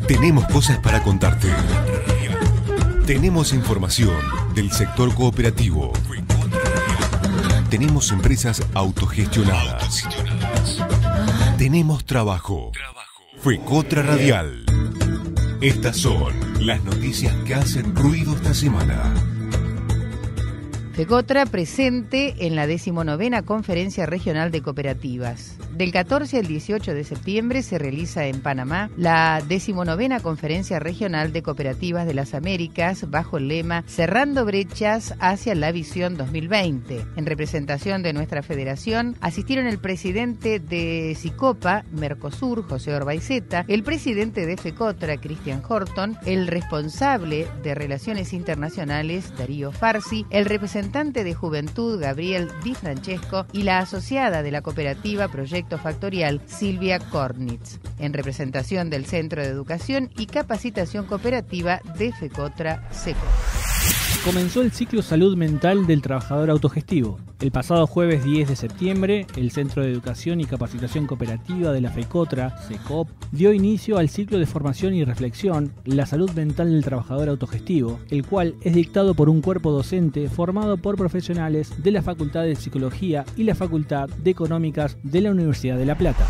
Tenemos cosas para contarte. Tenemos información del sector cooperativo. Tenemos empresas autogestionadas. Tenemos trabajo. FECOTRA Radial. Estas son las noticias que hacen ruido esta semana. FECOTRA presente en la 19ª Conferencia Regional de Cooperativas. Del 14 al 18 de septiembre se realiza en Panamá la 19ª Conferencia Regional de Cooperativas de las Américas bajo el lema Cerrando brechas hacia la visión 2020. En representación de nuestra federación asistieron el presidente de SICOPA, Mercosur, José Orbaizeta, el presidente de FECOTRA, Christian Horton, el responsable de Relaciones Internacionales, Darío Farsi, el representante de Juventud, Gabriel Di Francesco, y la asociada de la cooperativa Proyecto Factorial, Silvia Kornitz, en representación del Centro de Educación y Capacitación Cooperativa de FECOTRA SECO. Comenzó el ciclo Salud Mental del Trabajador Autogestivo. El pasado jueves 10 de septiembre, el Centro de Educación y Capacitación Cooperativa de la FECOTRA, SECOP, dio inicio al ciclo de formación y reflexión La Salud Mental del Trabajador Autogestivo, el cual es dictado por un cuerpo docente formado por profesionales de la Facultad de Psicología y la Facultad de Económicas de la Universidad de La Plata.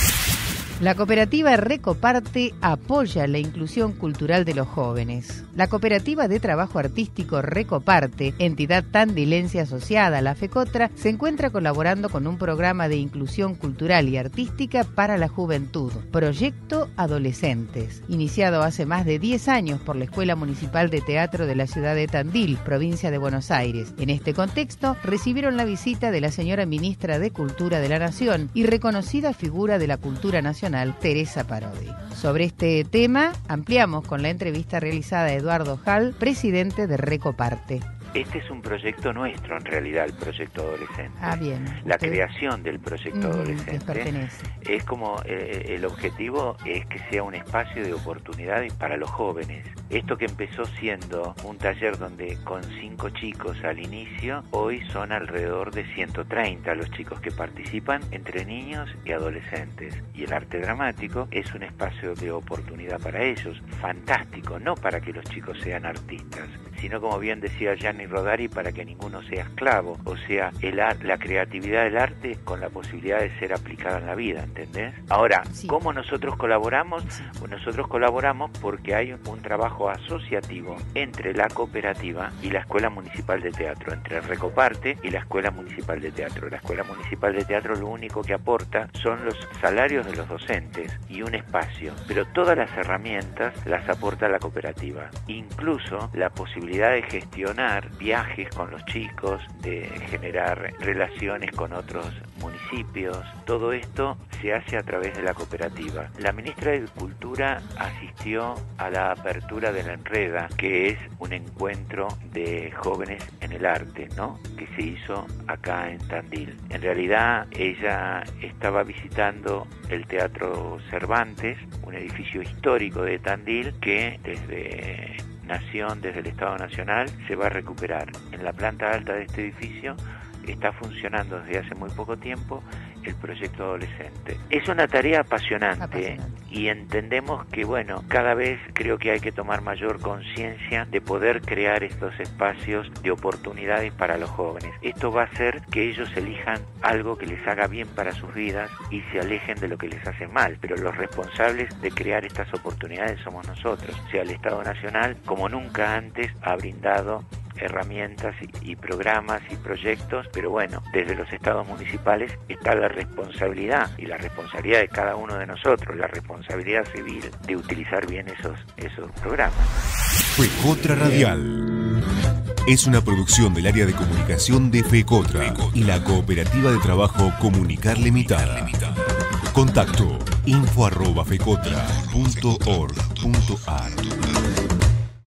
La cooperativa Recoparte apoya la inclusión cultural de los jóvenes. La cooperativa de trabajo artístico Recoparte, entidad tandilense asociada a la FECOTRA, se encuentra colaborando con un programa de inclusión cultural y artística para la juventud, Proyecto Adolescentes, iniciado hace más de 10 años por la Escuela Municipal de Teatro de la ciudad de Tandil, provincia de Buenos Aires. En este contexto, recibieron la visita de la señora ministra de Cultura de la Nación y reconocida figura de la cultura nacional, Teresa Parodi. Sobre este tema, ampliamos con la entrevista realizada a Eduardo Hall, presidente de Recoparte. Este es un proyecto nuestro, en realidad, el proyecto adolescente. Ah, bien. La creación del proyecto adolescente es como el objetivo es que sea un espacio de oportunidades para los jóvenes. Esto que empezó siendo un taller donde con 5 chicos al inicio, hoy son alrededor de 130 los chicos que participan, entre niños y adolescentes. Y el arte dramático es un espacio de oportunidad para ellos, fantástico, no para que los chicos sean artistas, sino, como bien decía Gianni Rodari, para que ninguno sea esclavo, o sea, la creatividad del arte con la posibilidad de ser aplicada en la vida, ¿entendés? Ahora, sí. ¿Cómo nosotros colaboramos? Sí. Pues nosotros colaboramos porque hay un trabajo asociativo entre la cooperativa y la Escuela Municipal de Teatro, entre Recoparte y la Escuela Municipal de Teatro. La Escuela Municipal de Teatro lo único que aporta son los salarios de los docentes y un espacio, pero todas las herramientas las aporta la cooperativa, incluso la posibilidad de gestionar viajes con los chicos, de generar relaciones con otros municipios. Todo esto se hace a través de la cooperativa. La ministra de Cultura asistió a la apertura de la Enreda, que es un encuentro de jóvenes en el arte, ¿no?, que se hizo acá en Tandil. En realidad ella estaba visitando el Teatro Cervantes, un edificio histórico de Tandil que desde el Estado Nacional se va a recuperar. En la planta alta de este edificio está funcionando desde hace muy poco tiempo el proyecto adolescente. Es una tarea apasionante y entendemos que, bueno, cada vez creo que hay que tomar mayor conciencia de poder crear estos espacios de oportunidades para los jóvenes. Esto va a hacer que ellos elijan algo que les haga bien para sus vidas y se alejen de lo que les hace mal, pero los responsables de crear estas oportunidades somos nosotros. O sea, el Estado Nacional, como nunca antes, ha brindado herramientas y programas y proyectos, pero bueno, desde los estados municipales está la responsabilidad, y la responsabilidad de cada uno de nosotros, la responsabilidad civil de utilizar bien esos programas. FECOTRA Radial es una producción del área de comunicación de FECOTRA y la cooperativa de trabajo Comunicar Limitada. Contacto info@fecotra.org.ar